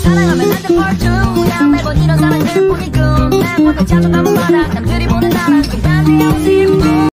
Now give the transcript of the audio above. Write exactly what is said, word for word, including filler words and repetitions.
사랑하면 안돼 part two 야 매번 이런 사람들 뿐이군 내 맘을 찾아가면 마다 남들이 보는 나랑 딴데 없이